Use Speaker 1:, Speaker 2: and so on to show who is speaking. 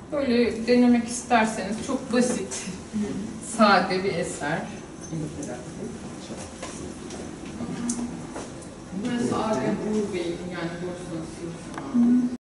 Speaker 1: Böyle denemek isterseniz çok basit, sade bir eser. Burası Adem Uğur Bey'in, yani Borsa